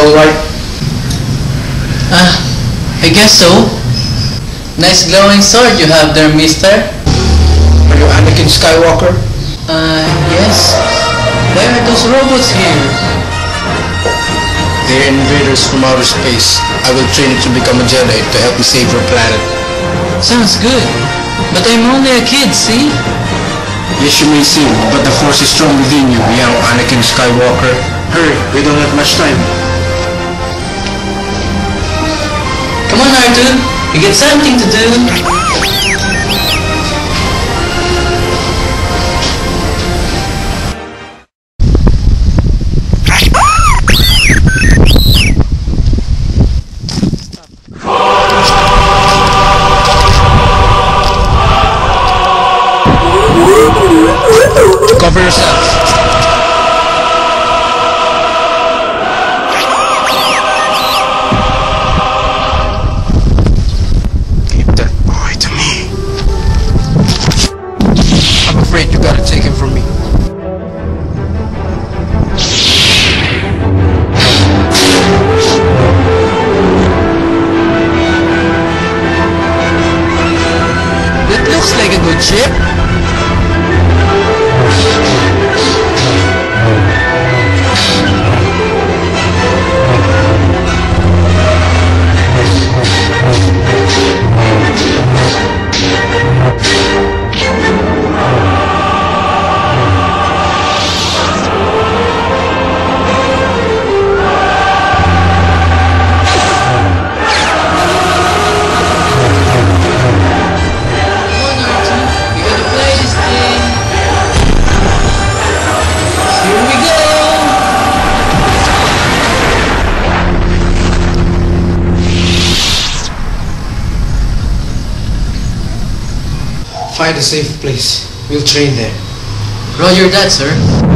alright? I guess so. Nice glowing sword you have there, mister. Are you Anakin Skywalker? Yes. Why are those robots here? They're invaders from outer space. I will train you to become a Jedi to help me save your planet. Sounds good. But I'm only a kid, see? Yes, you may seem, but the Force is strong within you, young Anakin Skywalker. Hurry, we don't have much time. Come on, R2. We got something to do. Cover yourself. Keep that boy to me. I'm afraid you gotta take him from me. That looks like a good ship. Find a safe place. We'll train there. Roger that, sir.